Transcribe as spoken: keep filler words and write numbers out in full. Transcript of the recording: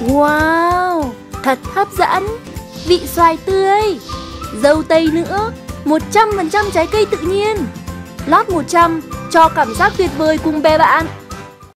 Wow, thật hấp dẫn. Vị xoài tươi, dâu tây nữa, một trăm phần trăm trái cây tự nhiên. Lót một trăm cho cảm giác tuyệt vời cùng bè bạn.